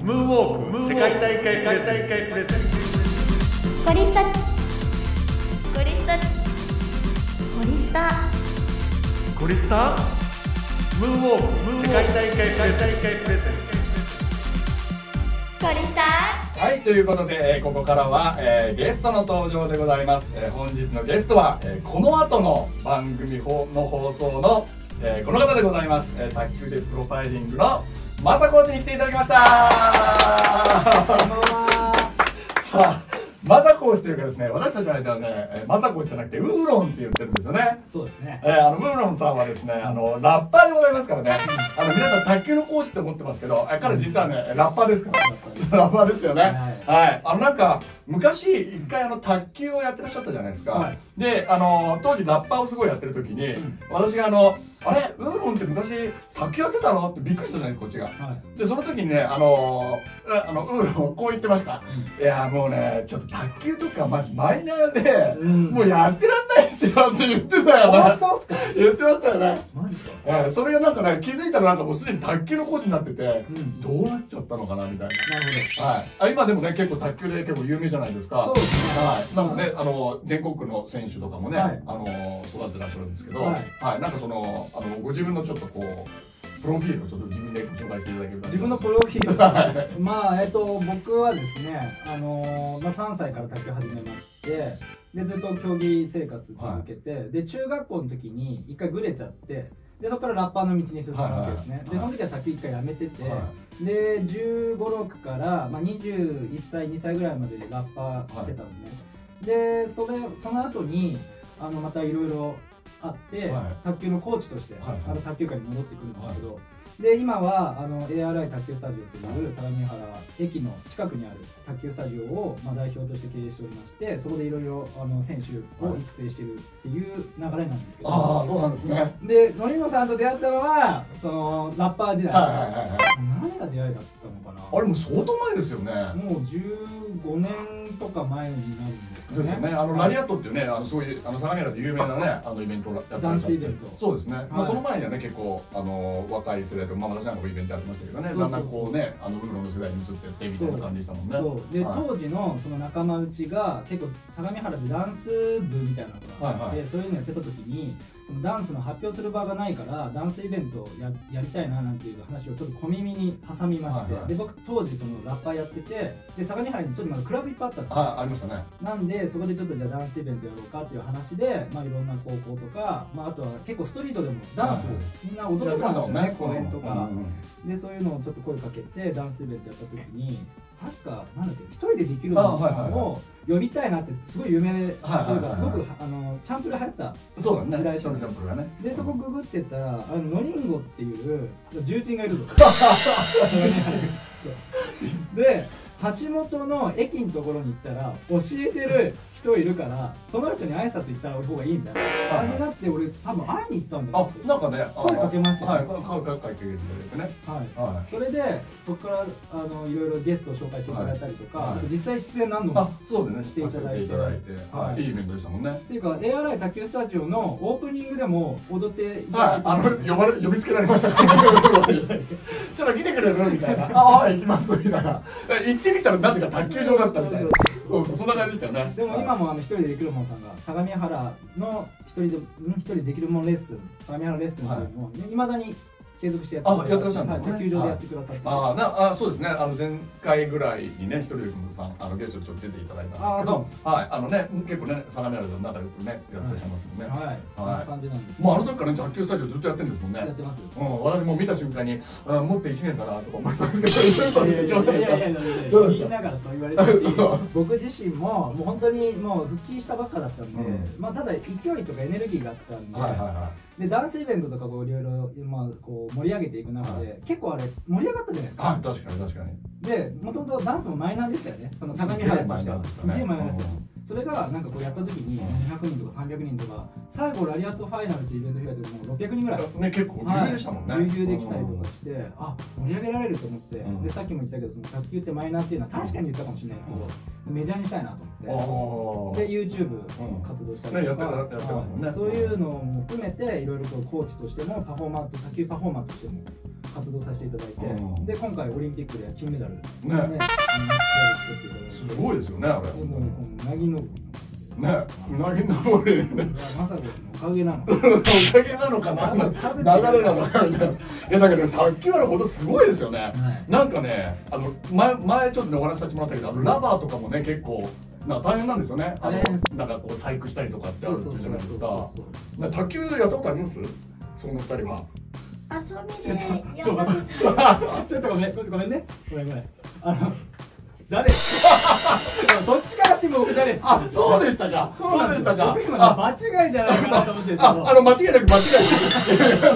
ムーンウォーク世界大会プレゼンツゴリスタゴリスタゴリスタゴリスタムーンウォーク世界大会プレゼンツゴリスタ。 はい、ということで、ここからは、ゲストの登場でございます。本日のゲストは、この後の番組の放送の、この方でございます。卓球でプロファイリングのマサコーチに来ていただきました。こんばんは。さあ、マサコーチというかですね、私たちの間はね、マサコーチじゃなくてウーロンって言ってるんですよね。 そうですね。 ウーロンさんはですね、ラッパーでございますからね。皆さん卓球の講師って思ってますけど、彼実はね、ラッパーですから。ラッパーですよね。はい。なんか、昔、一回卓球をやってらっしゃったじゃないですか。はい、で、当時ラッパーをすごいやってる時に、私があれウーロンって昔卓球やってたのってびっくりしたじゃないこっちが。はい、で、その時にね、ウーロンこう言ってました。いや、もうね、ちょっと卓球とかマジマイナーで、もうやってらんないですよって言ってたよね。本当ですか？言ってましたよね。マジか。それがなんかね、気づいたらなんかもうすでに卓球のコーチになってて、どうなっちゃったのかなみたいな。なるほど。はい。今でもね、結構卓球で結構有名じゃないですか。そうですね。はい。なんかね、全国区の選手とかもね、育ててらっしゃるんですけど、はい。なんかご自分のちょっとこう、プロフィールをちょっと自分で紹介していただけるか。 自分のプロフィールですね。まあ、僕はですね、3歳から卓球始めまして、で、ずっと競技生活続けて、で、中学校の時に一回グレちゃって、で、そこからラッパーの道に進むわけですね。で、その時は卓球一回やめてて、で、15、6から、21歳、2歳ぐらいまでラッパーしてたんですね。で、その後に、またいろいろあって、卓球のコーチとして、卓球界に戻ってくるんですけど、で、今はARI 卓球スタジオという相模原駅の近くにある卓球スタジオを代表として経営しておりまして、そこでいろいろ選手を育成してるっていう流れなんですけど。 ああ、そうなんですね。 で、のりのさんと出会ったのはラッパー時代。何が出会いだったのかな。 あれもう相当前ですよね。 もう15年とか前になるんですかね。 ですよね。ラリアットっていうね、そういう相模原で有名なね、イベントをやってらっしゃって。 ダンスイベント。 そうですね。その前にはね、結構若い世代と、私なんかもイベントやってましたけどね、だんだんこうね、ウーロンの世代に移ってってみたいな感じでしたもんね。 そうで、当時のその仲間内が結構相模原でダンス部みたいなのがあって、そういうのやってた時に、そのダンスの発表する場がないからダンスイベントをやりたいななんていう話をちょっと小耳に挟みまして、で僕当時そのラッパーやってて、で相模原にちょっとまだクラブいっぱいあったんですよ。 ありましたね。 なんでそこでちょっとじゃあダンスイベントやろうかっていう話で、いろんな高校とか、あとは結構ストリートでもダンスみんな踊ってたんですよね、公園とかで。そういうのをちょっと声かけてダンスイベントやった時に、確かなんだっけ、一人でできるものさんを呼びたいなってすごい有名というか、すごくチャンプル流行った時代チャンプルがね。 でそこググってったらノリンゴっていう重鎮がいるぞ。で橋本の駅のところに行ったら教えてる人いるから、その人に挨拶行った方がいいみたいな感じになって、俺多分会いに行ったんだよ。 なんかね、 声かけましたよね。 声かけてくれてね。 それでそこからいろいろゲストを紹介していただいたりとか、実際出演何度もしていただいて、 いいイベントでしたもんね。 っていうか ARI 卓球スタジオのオープニングでも踊っていただいて、 呼びつけられましたからちょっと来てくれるみたいな。はい、行きますみたいな。行ってみたらなぜか卓球場だったみたいな。そんな感じでしたよね。 でも今も一人でできるもんさんが相模原の一人でできるもんレッスン、相模原レッスンっていうのをいまだに継続してやってらっしゃるんですね。 卓球場でやってくださって。 そうですね。前回ぐらいにね、一人でさんゲストでちょっと出ていただいたんですけど、結構ね、相模原で仲良くねやってらっしゃいますもんね。 そんな感じなんです。 もう時から卓球スタジオずっとやってるんですもんね。 やってます。 私も見た瞬間に持って1年かなとか思ってたんですけど、 みんながそう言われてるし、僕自身ももう本当にもう復帰したばっかだったんで、ただ勢いとかエネルギーがあったんで。でダンスイベントとかをいろいろこう盛り上げていく中で、結構あれ盛り上がったじゃないですか。 確かに。 でもともとダンスもマイナーでしたよね。その相模原としてはすげえマイナーですよ。それがなんかこうやった時に200人とか300人とか、最後ラリアットファイナルっていうイベント開いてもう600人ぐらいね、結構ぎゅうでしたもんね。 ぎゅうぎゅうできたりとかして、盛り上げられると思って、でさっきも言ったけど、その卓球ってマイナーっていうのは確かに言ったかもしれないですけど、メジャーにしたいなと思って、で YouTube 活動したりとか、そういうのも含めていろいろコーチとしても卓球パフォーマーとしても活動させていただいて、で今回オリンピックで金メダルね、 すごいですよねあれ。 もううなぎのね、うなぎ登りね。 まさこのおかげなの。 おかげなのかな、流れなのかみたいな。いやだけど卓球はね、ほんとすごいですよね。なんかね、前ちょっとねお話しさせてもらったけど、ラバーとかもね結構なんか大変なんですよね。なんかこう細工したりとかってあるじゃないですか。卓球やったことあります？その二人は。 遊びでやったことちょっとごめんね。ごめん。誰そっちからしても僕誰ですか？ あ、そうでしたか。そうでしたか。 僕今間違いじゃないかなと思ってるんですけど。 間違いなく間違いない。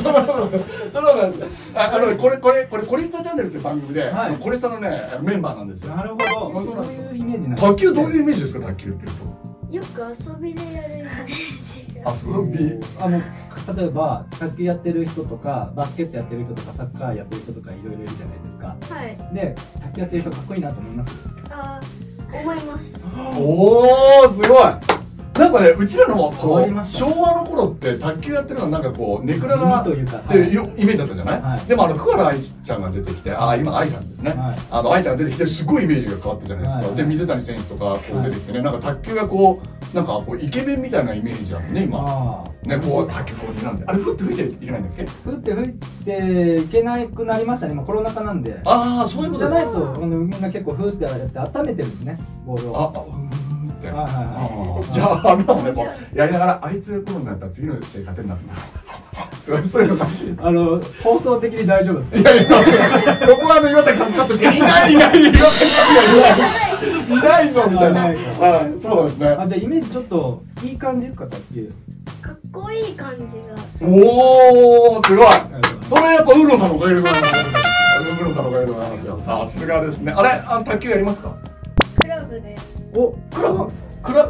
そうなんです。これコリスタチャンネルって番組で、コリスタのねメンバーなんですよ。 なるほど。そういうイメージなんです。 卓球どういうイメージですか？卓球っていうと。 よく遊びでやるイメージが。 遊び。 例えば卓球やってる人とかバスケットやってる人とかサッカーやってる人とかいろいろいるじゃないですか。 はい。 で卓球やってる人かっこいいなと思います？ 思います。 おお、すごい。なんかね、うちらのこう昭昭和の頃って卓球やってるのはなんかこうネクラがっていうイメージだったじゃない？でも福原愛ちゃんが出てきて、今愛さんですね。愛ちゃんが出てきてすごいイメージが変わったじゃないですか。で水谷選手とかこう出てきてね、なんか卓球がこうなんかこうイケメンみたいなイメージじゃんね今。ね、こう卓球こうなんで、あれ吹いていけないんだっけ？吹いていけなくなりましたね。今コロナ禍なんで。 そういうことじゃないとみんな結構ふってやって温めてるんですね、ボールを。 じゃあね、やりながらあいつプロになったら次の試合勝てんなってそういうの楽しい。 放送的に大丈夫ですか？ いやここは岩崎さんカットしていない岩崎さんいないぞみたいな。そうなんですね。 じゃあイメージちょっといい感じですか？卓球かっこいい感じが。 おお、すごい。それやっぱウーロンさんのおかげでございます。ウーロンさんのおかげでございますよ。さすがですね。卓球やりますか？ クラブで。 お、クラブ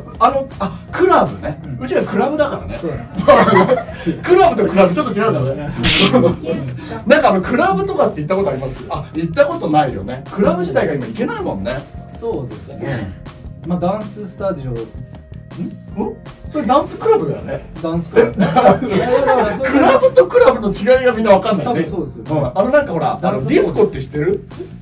ね。うちらクラブだからね。クラブとクラブちょっと違うんだね。なんかクラブとかって行ったことあります？行ったことないよね。クラブ自体が今行けないもんね。 そうですね。ダンススタジオ。 それダンスクラブだよね。 ダンスクラブ。 クラブとクラブの違いがみんなわかんないね。 そうですよ。 なんかほら、ディスコって知ってる？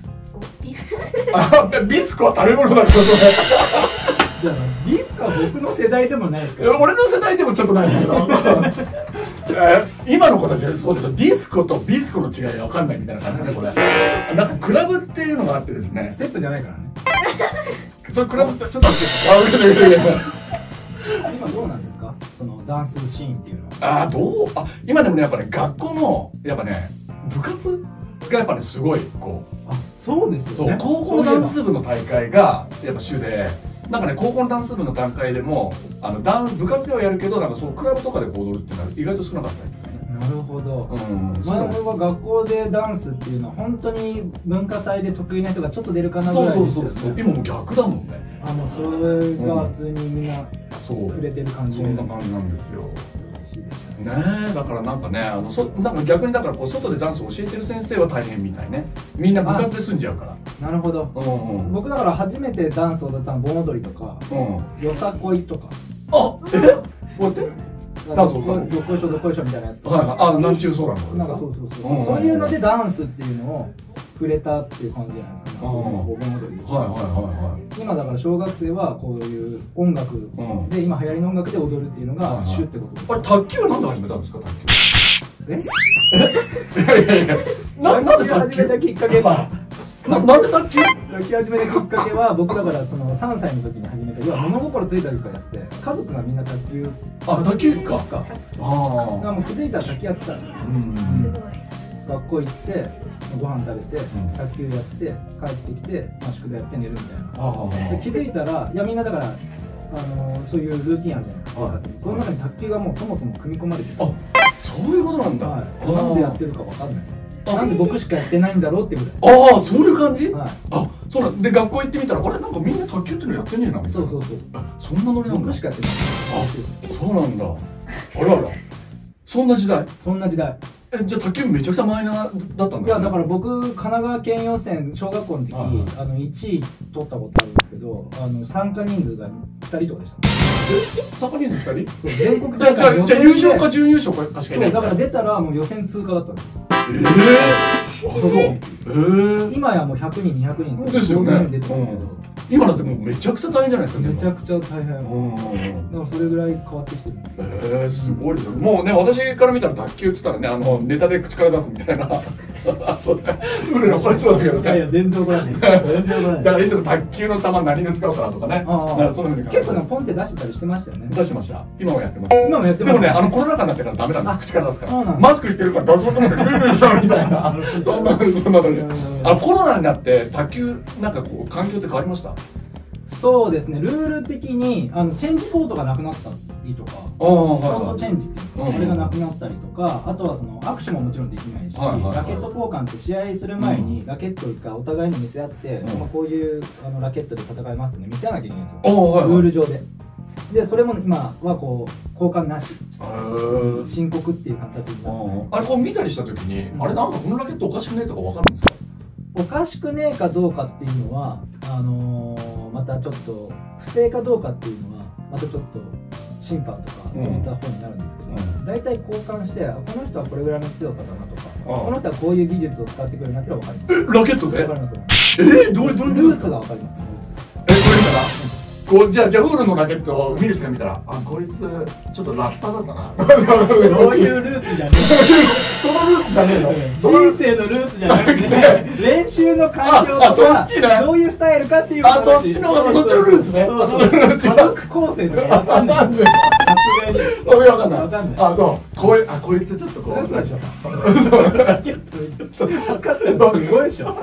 ビスコは食べ物だからディスコは僕の世代でもないですから。 俺の世代でもちょっとないんだけど今の子たちはそうですよ。ディスコとビスコの違いが分かんないみたいな感じね、これ。なんかクラブっていうのがあってですね。 ステップじゃないからね。 それクラブってちょっと今どうなんですか？そのダンスシーンっていうのは。 今でもね、やっぱね、学校のやっぱね、部活がやっぱね、すごいこう。 そうですよね。 高校のダンス部の大会がやっぱ主で、なんかね、高校のダンス部の段階でも部活ではやるけど、なんかそうクラブとかで踊るっていうのは意外と少なかったりとかね。 なるほど。前は学校でダンスっていうのは本当に文化祭で得意な人がちょっと出るかなぐらいですよね。 そう今もう逆だもんね。 もうそれが普通にみんな触れてる感じ。 そんな感じなんですよ。ねえ、だからなんかね、なんか逆にだからこう外でダンスを教えてる先生は大変みたいね。みんな部活で済んじゃうから。 なるほど。僕だから初めてダンスを踊ったの盆踊りとか、よさこいとか。 こうやってダンスを踊ったの？ どっこいしょどっこいしょみたいなやつとか。なんちゅうそうなの。 なんかそういうのでダンスっていうのを触れたっていう感じじゃないですか。盆踊り。今だから小学生はこういう音楽で今流行りの音楽で踊るっていうのが主ってことです。 卓球はなんで始めたんですか？卓球。 なんで始めたきっかけはなんで卓球始めたきっかけは僕だからその3歳の時に始めた。要は物心ついた時からやって家族がみんな卓球。 卓球か。 もう気づいたら卓球やってた。学校行ってご飯食べて卓球やって帰ってきて宿題やって寝るみたいな。気づいたらみんなだからそういうルーティンあるじゃないですか。その中に卓球がもうそもそも組み込まれてる。 そういうことなんだ。 なんでやってるかわかんない。なんで僕しかやってないんだろうっていうぐらい。 そういう感じ？そうなんで、学校行ってみたらなんかみんな卓球ってのやってねえなみたいな。そんなノリなんだ。 僕しかやってない。 そうなんだ。あら。そんな時代。じゃあ卓球めちゃくちゃマイナーだったんだ。 いやだから僕神奈川県予選小学校の時1位取ったことあるんですけど、参加人数が2人とかでした。 参加人数2人？ そう、全国大会。 じゃあ優勝か準優勝かしかいない。 そうだから出たらもう予選通過だったんです。 今やもう100人200人ですよね。 出てますけど、 今だってもうめちゃくちゃ大変じゃないですか。 めちゃくちゃ大変。だからそれぐらい変わってきてる。 すごいですよ。もうね、私から見たら卓球って言ったらね、ネタで口から出すみたいな。そうね。ルールがこれそうだけどね。 いやいや、全然怒らない。全然怒らない。 だからいつも卓球の球何に使うかなとかね。そういうふうに結構ね、ポンって出してたりしてましたよね。 出してました。今もやってます。 今もやってます。 でもね、コロナ禍になってからダメなんです。口から出すから。 そうなんマスクしてるから出そうと思ってルールにしたみたいな。そんなのに。コロナになって卓球なんかこう環境って変わりました？ そうですね、ルール的にチェンジコートがなくなったりとか、コートチェンジっていうんですか、これがなくなったりとか、あとはその握手ももちろんできないし、ラケット交換って試合する前にラケットがお互いに見せ合って、こういうラケットで戦いますね見せなきゃいけないんですよ、ルール上で。でそれも今はこう交換なし、申告っていう形になって、 あれこう見たりした時に、あれなんかこのラケットおかしくねえとか分かるんですか？ おかしくねえかどうかっていうのはまたちょっと不正かどうかっていうのはまたちょっと審判とかそういった方になるんですけど、大体交換してこの人はこれぐらいの強さだなとか、この人はこういう技術を使ってくるなってのは分かります。 ラケットで？ 分かります。 どういうルーツが分かります。 これからこうじゃあウールのラケットを見る人が見たら、こいつちょっとラッパーだったな。 そういうルーツじゃねえ。 そのルーツじゃねえの。 人生のルーツじゃなくて、練習の環境とかどういうスタイルかっていう話。 そっちのルーツね。 家族構成とかわかんない。さすがに。 わかんない。そうこいつちょっとこう。 それラケット分かってるのすごいでしょ。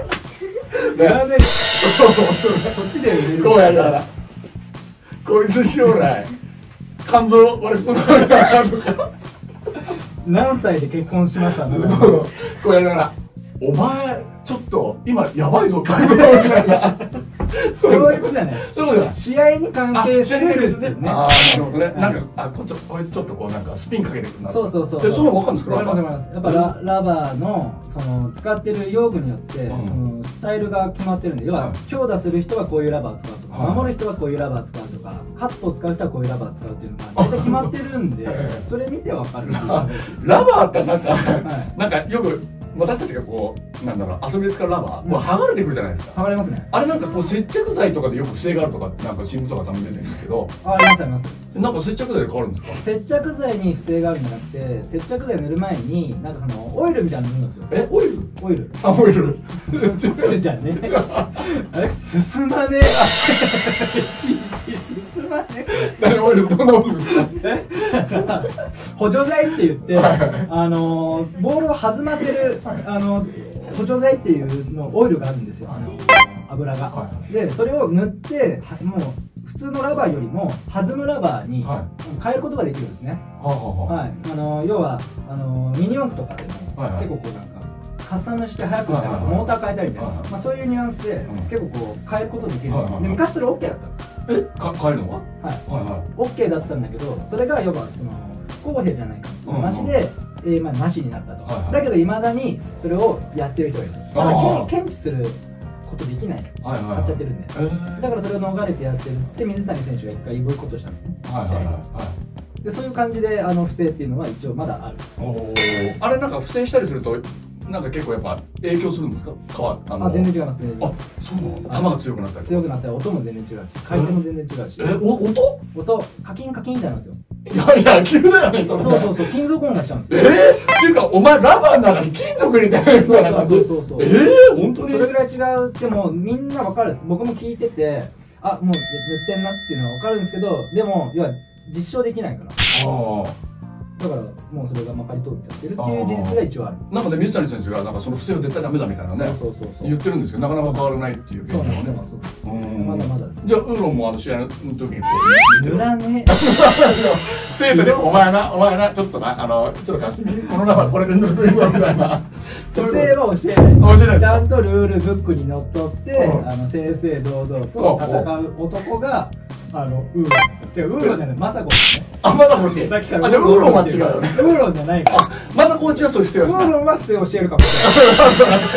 そっちで売れる。 こうやるから。こいつ将来肝臓悪くそうだなとか。 何歳で結婚しましたの？ こうやりながらお前ちょっと今やばいぞってそういうことじゃない。 そういうことだ。 試合に関係してるんですね。 なるほどね。なんかこいつちょっとこうなんかスピンかけてくるな。 そう。でその分かるんですか？ 分かります。やっぱラバーのその使ってる用具によってそのスタイルが決まってるんで、要は強打する人はこういうラバー使うとか、守る人はこういうラバー使うとか、カットを使う人はこういうラバー使うっていうのが大体決まってるんで、それ見て分かる。 ラバーってなんかよく私たちがこうなんだろう遊びで使うラバーもう剥がれてくるじゃないですか。 剥がれますね。 あれなんかこう接着剤とかでよく不正があるとかってなんか新聞とかたまに出てるんですけど。 ありますあります。 なんか接着剤で変わるんですか？ 接着剤に不正があるんじゃなくて、接着剤塗る前になんかそのオイルみたいなの塗るんですよ。 オイル？ オイル。 オイル。 オイルじゃんね。あれ進まねえ。いちいち進まねえ。 何オイルどんなオイルですか？ 補助剤って言ってボールを弾ませる補助剤っていうのオイルがあるんですよ。油が。でそれを塗ってもう普通のラバーよりも弾むラバーに変えることができるんですね。要はミニ四駆とかでも結構こうなんかカスタムして速くしたりモーター変えたりみたいな、そういうニュアンスで結構こう変えることができるんです。で昔それ OK だったんです。 変えるのは？ はい。OK だったんだけど、それが要は不公平じゃないかなしでなしになったと。だけどいまだにそれをやってる人がいる。だから検知することできない、買っちゃってるんで、だからそれを逃れてやってるって水谷選手が一回ボイコットしたんですね。でそういう感じで不正っていうのは一応まだある。 あれなんか不正したりするとなんか結構やっぱ影響するんですか？ 全然違いますね。 そうなの？球が強くなったり強くなったり音も全然違うし、回転も全然違うし。音カキンカキンってなるんですよ。 いや野球だよね。そう金属音がしちゃうんですよ。 っていうかお前ラバーの中に金属入れてないのかな。 そう本当にそれぐらい違う。でもみんなわかるんです。僕も聞いててもう塗ってんなっていうのはわかるんですけど、でも要は実証できないから、だからもうそれがまかり通っちゃってるっていう事実が一応ある。 なんかね水谷選手がなんかその不正は絶対ダメだみたいなね言ってるんですけど、なかなか変わらないっていう現状はね。 まだまだです。 じゃあウーロンも試合の時にこう塗らねえ。 生徒でお前なちょっとちょっと貸してみ、このラバーこれで塗ってみそうみたいな。 不正は教えない。ちゃんとルールブックにのっとって正々堂々と戦う男がウーロンですよ。ウーロンじゃない、マサコですね。 マサコって。 さっきからじゃあウーロンは違うよね。 ウーロンじゃないから。 マサコは違う、そうしてよ。 ウーロンは不正教えるかもしれない。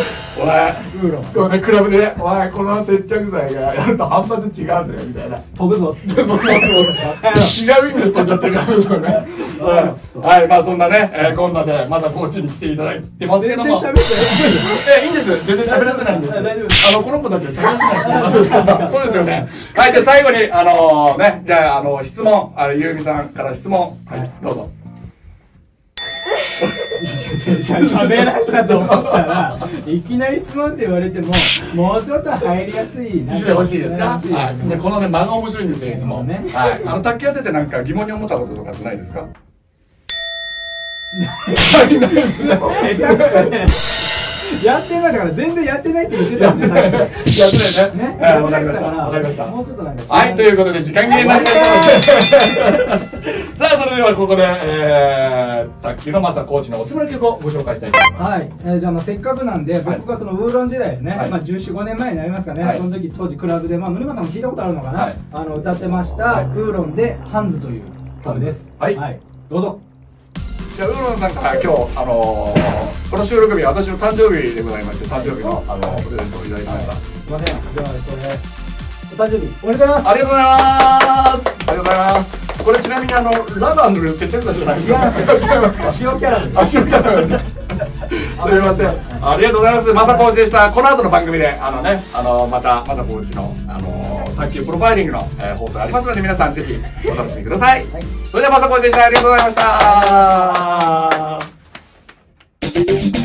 ウーロンこれクラブでね、おい、この接着剤がやると反発違うぜみたいな。 飛ぶぞっつって違う意味で飛んじゃってるからですよね。はい、まあそんなね、こんなでまだコーチに来ていただいてますけども。 全然喋っていいんです。全然喋らせないんです。 大丈夫この子たちは喋らせないんです。そうですよね。はい、じゃあ最後にね、じゃあ質問、ゆうみさんから質問、はい、どうぞ。 喋らせたと思ったらいきなり質問って言われてももうちょっと入りやすいしてほしいですか。はい。でこのね間が面白いんですけれども、はい。卓球やっててなんか疑問に思ったこととかってないですか。 質問下手くそね。やってないから全然やってないって言ってたんでさっき。 やってないね。わかりました。わかりました。 もうちょっとなんか。 はい、ということで時間切れになりましたので。さあそれではここで卓球のマサコーチのおすすめの曲をご紹介したいと思います。 はい。じゃあせっかくなんで僕がそのウーロン時代ですね。 はいまあ14、15年前になりますかね。 はいその時当時クラブでまあ森間さんも聞いたことあるのかはいな。歌ってましたウーロンでハンズという曲です。 はいどうぞ。 じゃあウーロンさんから今日この収録日は私の誕生日でございまして誕生日のプレゼントをいただきました。 すいません。ではこれお誕生日おめでとうございます。 ありがとうございます。ありがとうございます。これちなみにラバー塗る接着剤じゃないですか。違いますか。 塩キャラです。 あ、塩キャラです。すみません。ありがとうございます。マサコーチでした。この後の番組でまたコーチの卓球プロファイリングの放送ありますので皆さんぜひお楽しみください。それではマサコーチでした。ありがとうございました。